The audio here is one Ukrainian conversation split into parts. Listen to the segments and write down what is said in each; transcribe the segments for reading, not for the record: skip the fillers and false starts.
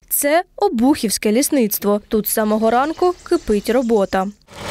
Це Обухівське лісництво. Тут з самого ранку кипить робота.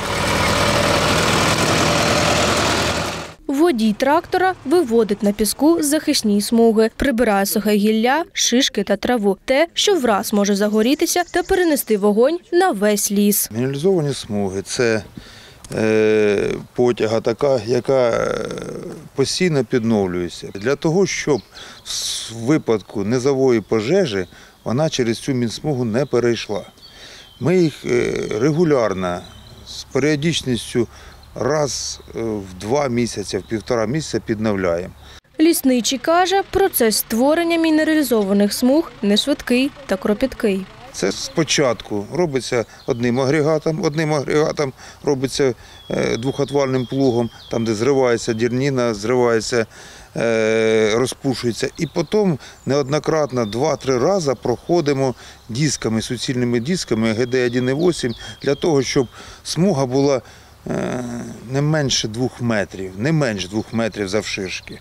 Водій трактора виводить на піску захисні смуги, прибирає сухе гілля, шишки та траву. Те, що враз може загорітися та перенести вогонь на весь ліс. Мінералізовані смуги – це потяга така, яка постійно підновлюється. Для того, щоб в випадку низової пожежі вона через цю мінсмугу не перейшла. Ми їх регулярно, з періодичністю раз в 2 місяці, в 1,5 місяця підновляємо. Лісничий каже, процес створення мінералізованих смуг не швидкий та кропіткий. Це спочатку робиться одним агрегатом робиться двохотвальним плугом, там де зривається дерніна, зривається, розпушується. І потім неоднократно 2-3 рази проходимо дисками, суцільними дисками ГД-1,8 для того, щоб смуга була не менше 2 метрів, не менше 2 метрів завширшки.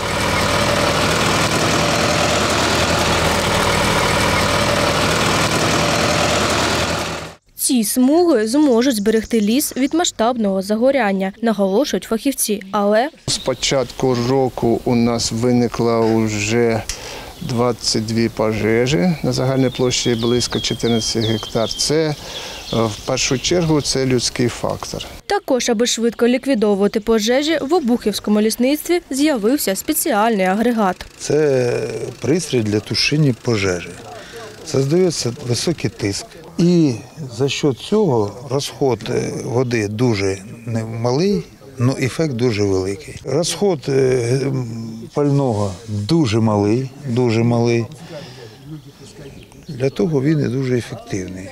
Ці смуги зможуть зберегти ліс від масштабного загоряння, наголошують фахівці. Але з початку року у нас виникло вже 22 пожежі на загальній площі близько 14 гектар. Це в першу чергу це людський фактор. Також, аби швидко ліквідовувати пожежі, в Обухівському лісництві з'явився спеціальний агрегат. Це пристрій для тушіння пожежі. Создається високий тиск. І за счет цього розход води дуже малий, але ефект дуже великий. Розход пального дуже малий. Для того він і дуже ефективний.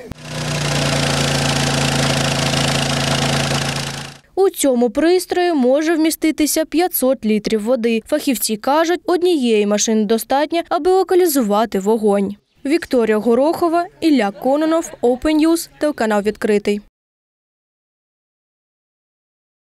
У цьому пристрої може вміститися 500 літрів води. Фахівці кажуть, однієї машини достатньо, аби локалізувати вогонь. Вікторія Горохова, Ілля Кононов, Open News, телеканал «Відкритий».